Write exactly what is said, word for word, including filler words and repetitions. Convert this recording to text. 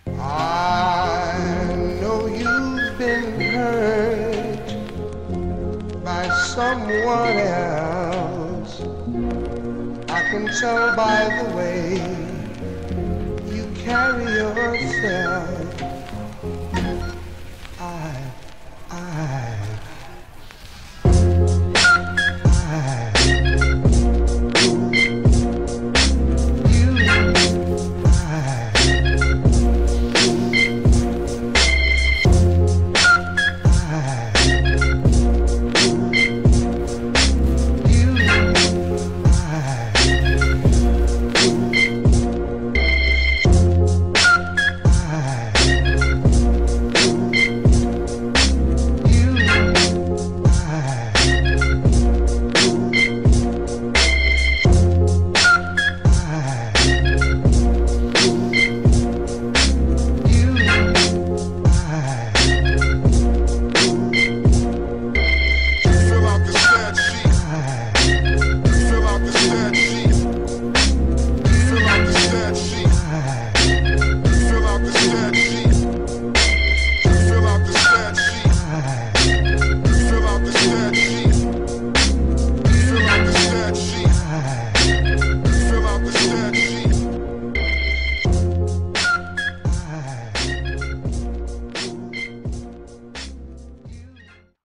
I know you've been hurt by someone else. I can tell by the way you carry yourself.